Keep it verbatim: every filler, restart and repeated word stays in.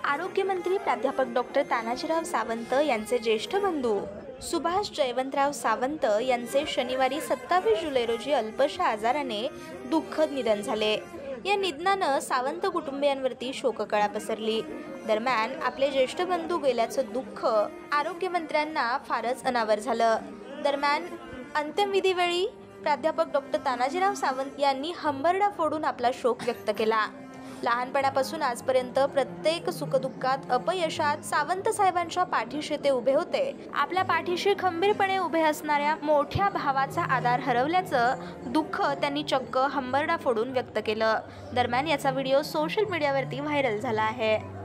आरोग्यमंत्री प्राध्यापक डॉक्टर तानाजीराव सावंत यांचे ज्येष्ठ बंधू सुभाष जयवंतराव सावंत यांचे शनिवारी सत्तावीस जुलै रोजी अल्पशा आजाराने दुःखद निधन झाले। या निधनानं सावंत कुटुंबियांवरती शोककळा पसरली। दरम्यान आपले ज्येष्ठ बंधू गेल्याचं दुःख आरोग्यमंत्र्यांना फारच अनावर झालं। दरम्यान अंत्यविधीवेळी प्राध्यापक डॉक्टर तानाजीराव सावंत यांनी हंबरडा फोडून आपला शोक व्यक्त केला। लहानपणापासून आजपर्यंत प्रत्येक सुखदुःखात अपयशात सावंत साहेबांच्या पाठीशी ते उभे होते। आपल्या पाठीशी खंबीरपणे उभे असणाऱ्या मोठ्या भावाचा आधार हरवल्याचं दुःख त्यांनी चक्क हंबरडा फोडून व्यक्त केलं। दरम्यान याचा व्हिडिओ सोशल मीडियावरती व्हायरल झाला आहे।